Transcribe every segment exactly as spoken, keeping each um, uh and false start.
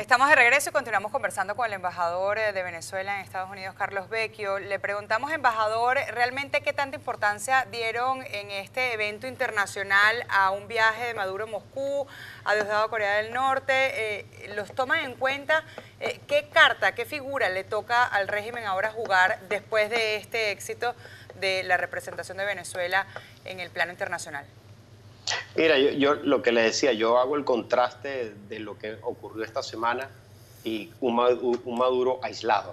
Estamos de regreso y continuamos conversando con el embajador de Venezuela en Estados Unidos, Carlos Vecchio. Le preguntamos, embajador, ¿realmente qué tanta importancia dieron en este evento internacional a un viaje de Maduro a Moscú, a Diosdado Corea del Norte? Eh, ¿Los toman en cuenta? Eh, ¿Qué carta, qué figura le toca al régimen ahora jugar después de este éxito de la representación de Venezuela en el plano internacional? Mira, yo, yo lo que le decía, yo hago el contraste de lo que ocurrió esta semana y un Maduro, un Maduro aislado.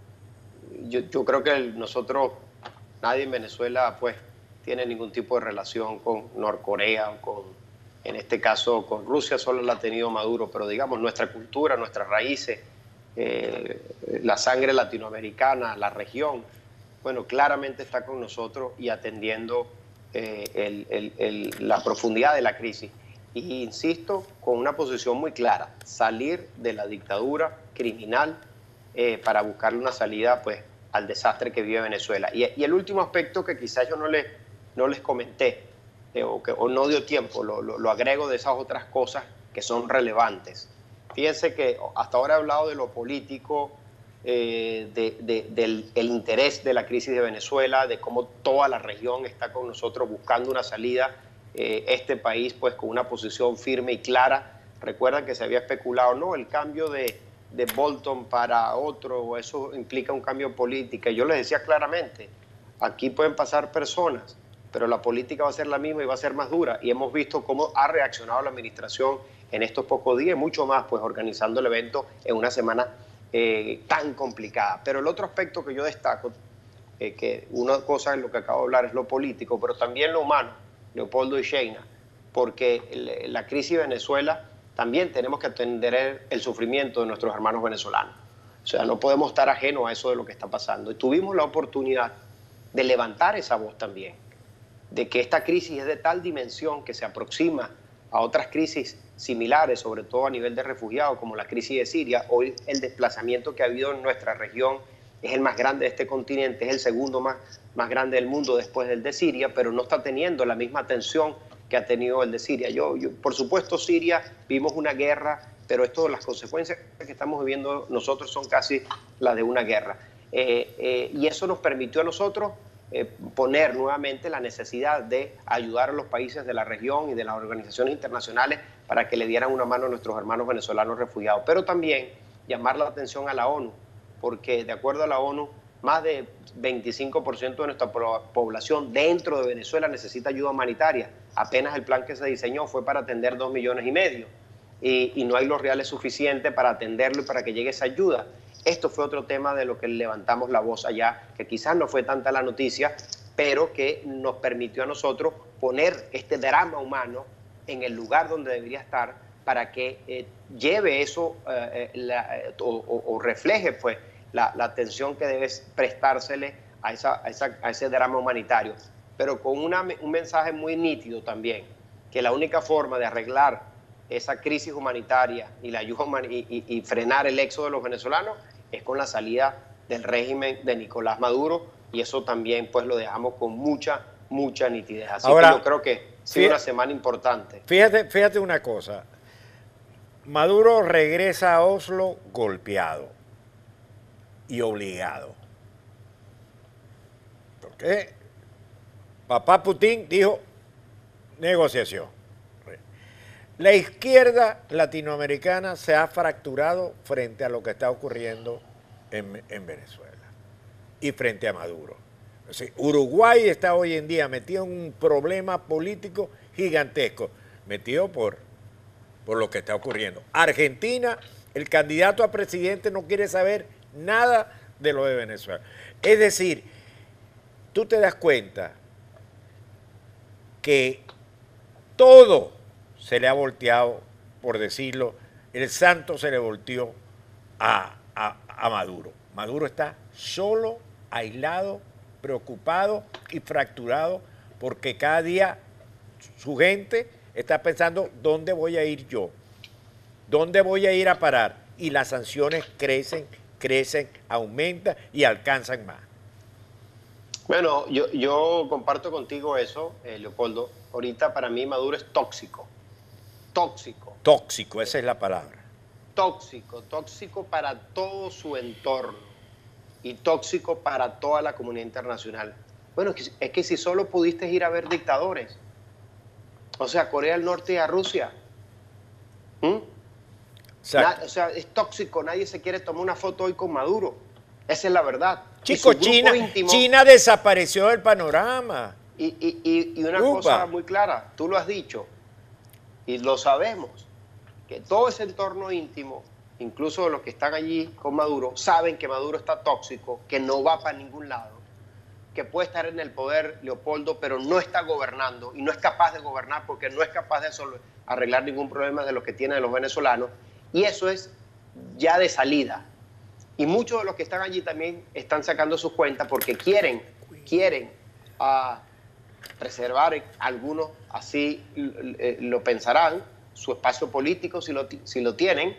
Yo, yo creo que nosotros, nadie en Venezuela, pues, tiene ningún tipo de relación con Norcorea o con, en este caso, con Rusia, solo la ha tenido Maduro, pero digamos, nuestra cultura, nuestras raíces, eh, la sangre latinoamericana, la región, bueno, claramente está con nosotros y atendiendo Eh, el, el, el, la profundidad de la crisis. Y insisto, con una posición muy clara, salir de la dictadura criminal eh, para buscarle una salida pues, al desastre que vive Venezuela. Y, y el último aspecto que quizás yo no les, no les comenté eh, o, que, o no dio tiempo, lo, lo, lo agrego de esas otras cosas que son relevantes. Fíjense que hasta ahora he hablado de lo político, Eh, de, de, del el interés de la crisis de Venezuela, de cómo toda la región está con nosotros buscando una salida, eh, este país pues con una posición firme y clara. Recuerdan que se había especulado, no, el cambio de, de Bolton para otro, eso implica un cambio en política. Yo les decía claramente, aquí pueden pasar personas, pero la política va a ser la misma y va a ser más dura. Y hemos visto cómo ha reaccionado la administración en estos pocos días, mucho más pues organizando el evento en una semana Eh, tan complicada. Pero el otro aspecto que yo destaco, eh, que una cosa en lo que acabo de hablar es lo político, pero también lo humano, Leopoldo y Sheina, porque el, la crisis de Venezuela también tenemos que atender el, el sufrimiento de nuestros hermanos venezolanos. O sea, no podemos estar ajenos a eso de lo que está pasando. Y tuvimos la oportunidad de levantar esa voz también, de que esta crisis es de tal dimensión que se aproxima a otras crisis similares, sobre todo a nivel de refugiados, como la crisis de Siria. Hoy el desplazamiento que ha habido en nuestra región es el más grande de este continente, es el segundo más, más grande del mundo después del de Siria, pero no está teniendo la misma atención que ha tenido el de Siria. Yo, yo, por supuesto, Siria, vimos una guerra, pero esto, las consecuencias que estamos viviendo nosotros son casi las de una guerra. Eh, eh, y eso nos permitió a nosotros Eh, poner nuevamente la necesidad de ayudar a los países de la región y de las organizaciones internacionales para que le dieran una mano a nuestros hermanos venezolanos refugiados. Pero también llamar la atención a la ONU, porque de acuerdo a la ONU, más de veinticinco por ciento de nuestra población dentro de Venezuela necesita ayuda humanitaria. Apenas el plan que se diseñó fue para atender dos millones y medio y, y no hay los reales suficientes para atenderlo y para que llegue esa ayuda. Esto fue otro tema de lo que levantamos la voz allá, que quizás no fue tanta la noticia, pero que nos permitió a nosotros poner este drama humano en el lugar donde debería estar para que eh, lleve eso eh, la, eh, o, o, o refleje pues, la, la atención que debe prestársele a, esa, a, esa, a ese drama humanitario, pero con una, un mensaje muy nítido también, que la única forma de arreglar esa crisis humanitaria y, la ayuda human y, y, y frenar el éxodo de los venezolanos es con la salida del régimen de Nicolás Maduro, y eso también pues lo dejamos con mucha, mucha nitidez. Así Ahora, que yo creo que sí fíjate, una semana importante. Fíjate, fíjate una cosa, Maduro regresa a Oslo golpeado y obligado. Porque papá Putin dijo negociación. La izquierda latinoamericana se ha fracturado frente a lo que está ocurriendo en, en Venezuela y frente a Maduro. O sea, Uruguay está hoy en día metido en un problema político gigantesco, metido por, por lo que está ocurriendo. Argentina, el candidato a presidente no quiere saber nada de lo de Venezuela. Es decir, tú te das cuenta que todo se le ha volteado, por decirlo, el santo se le volteó a, a, a Maduro. Maduro está solo, aislado, preocupado y fracturado porque cada día su gente está pensando dónde voy a ir yo, dónde voy a ir a parar, y las sanciones crecen, crecen, aumentan y alcanzan más. Bueno, yo, yo comparto contigo eso, eh, Leopoldo. Ahorita para mí Maduro es tóxico. Tóxico. Tóxico, esa es la palabra. tóxico, tóxico para todo su entorno y tóxico para toda la comunidad internacional. Bueno, es que, es que si solo pudiste ir a ver dictadores, o sea, Corea del Norte y a Rusia, ¿Mm? Na, o sea, es tóxico, nadie se quiere tomar una foto hoy con Maduro, esa es la verdad. Chico, China, íntimo, China desapareció del panorama. Y, y, y, y una Upa. cosa muy clara, tú lo has dicho, y lo sabemos, que todo ese entorno íntimo, incluso los que están allí con Maduro, saben que Maduro está tóxico, que no va para ningún lado, que puede estar en el poder, Leopoldo, pero no está gobernando y no es capaz de gobernar porque no es capaz de arreglar ningún problema de los que tienen los venezolanos, y eso es ya de salida. Y muchos de los que están allí también están sacando sus cuentas porque quieren, quieren uh, preservar, algunos así eh, lo pensarán, su espacio político si lo, si lo tienen,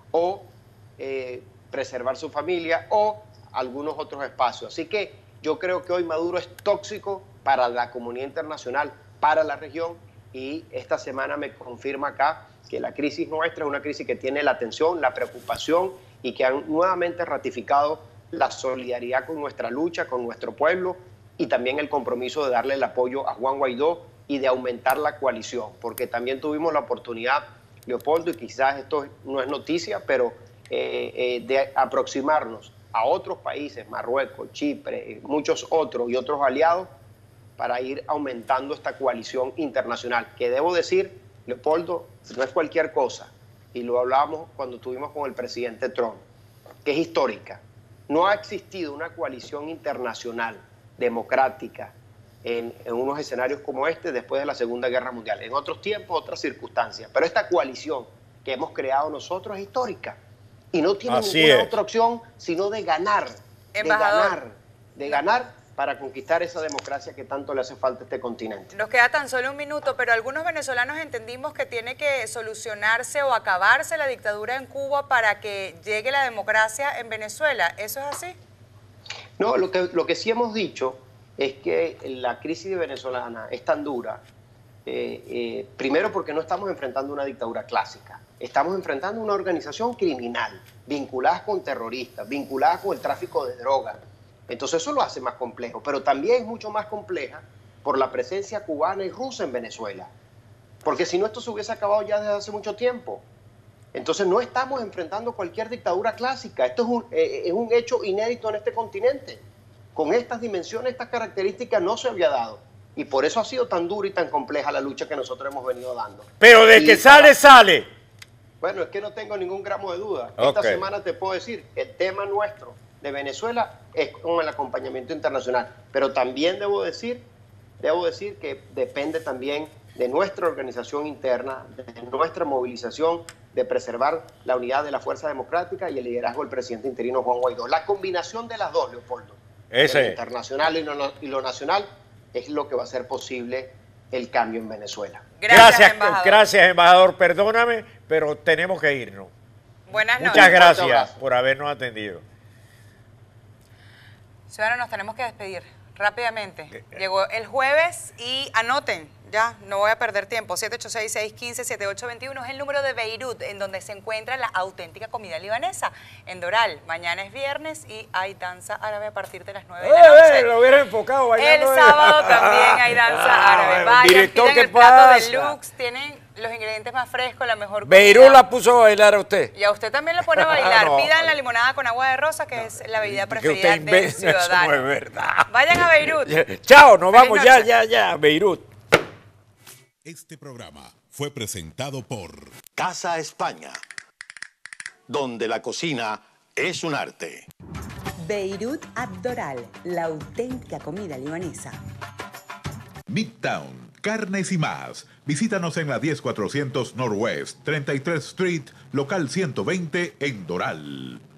o eh, preservar su familia, o algunos otros espacios. Así que yo creo que hoy Maduro es tóxico para la comunidad internacional, para la región, y esta semana me confirma acá que la crisis nuestra es una crisis que tiene la atención, la preocupación, y que han nuevamente ratificado la solidaridad con nuestra lucha, con nuestro pueblo, y también el compromiso de darle el apoyo a Juan Guaidó y de aumentar la coalición, porque también tuvimos la oportunidad, Leopoldo, y quizás esto no es noticia, pero eh, eh, de aproximarnos a otros países, Marruecos, Chipre, muchos otros y otros aliados, para ir aumentando esta coalición internacional, que debo decir, Leopoldo, no es cualquier cosa, y lo hablábamos cuando estuvimos con el presidente Trump, que es histórica. No ha existido una coalición internacional democrática en, en unos escenarios como este después de la Segunda Guerra Mundial. En otros tiempos, otras circunstancias. Pero esta coalición que hemos creado nosotros es histórica y no tiene Así ninguna es. otra opción sino de ganar, Embajador. de ganar, de ganar para conquistar esa democracia que tanto le hace falta a este continente. Nos queda tan solo un minuto, pero algunos venezolanos entendimos que tiene que solucionarse o acabarse la dictadura en Cuba para que llegue la democracia en Venezuela. ¿Eso es así? No, lo que, lo que sí hemos dicho es que la crisis venezolana es tan dura, eh, eh, primero porque no estamos enfrentando una dictadura clásica, estamos enfrentando una organización criminal, vinculada con terroristas, vinculada con el tráfico de drogas. Entonces eso lo hace más complejo, pero también es mucho más compleja por la presencia cubana y rusa en Venezuela, porque si no esto se hubiese acabado ya desde hace mucho tiempo. Entonces no estamos enfrentando cualquier dictadura clásica, esto es un, eh, es un hecho inédito en este continente. Con estas dimensiones, estas características no se había dado. Y por eso ha sido tan dura y tan compleja la lucha que nosotros hemos venido dando. Pero de y que sale, para... sale. Bueno, es que no tengo ningún gramo de duda. Okay. Esta semana te puedo decir, el tema nuestro de Venezuela es con el acompañamiento internacional. Pero también debo decir, debo decir que depende también de nuestra organización interna, de nuestra movilización, de preservar la unidad de la Fuerza Democrática y el liderazgo del presidente interino Juan Guaidó. La combinación de las dos, Leopoldo, Ese. lo internacional y lo, y lo nacional, es lo que va a hacer posible el cambio en Venezuela. Gracias, gracias, embajador. Gracias, embajador. Perdóname, pero tenemos que irnos. Buenas noches. Muchas gracias por habernos atendido. Ciudadanos, nos tenemos que despedir rápidamente. Llegó el jueves y anoten, ya, no voy a perder tiempo, siete ocho seis, seis uno cinco, siete ocho dos uno es el número de Beirut, en donde se encuentra la auténtica comida libanesa, en Doral. Mañana es viernes y hay danza árabe a partir de las nueve de la noche. Eh, lo hubiera enfocado bailando. El sábado también hay danza ah, árabe. Bueno, Vayan, director, pidan ¿qué el plato pasa? deluxe, tienen los ingredientes más frescos, la mejor comida. Beirut la puso a bailar a usted. Y a usted también lo pone a bailar. no. Pidan la limonada con agua de rosa, que no, es la bebida preferida que usted del ciudadano. Eso no es verdad. Vayan a Beirut. Chao, nos Feliz vamos noche. ya, ya, ya, Beirut. Este programa fue presentado por Casa España, donde la cocina es un arte. Beirut Abdoral, la auténtica comida libanesa. Midtown, carnes y más. Visítanos en la diez cuatrocientos Northwest, treinta y tres Street, local ciento veinte en Doral.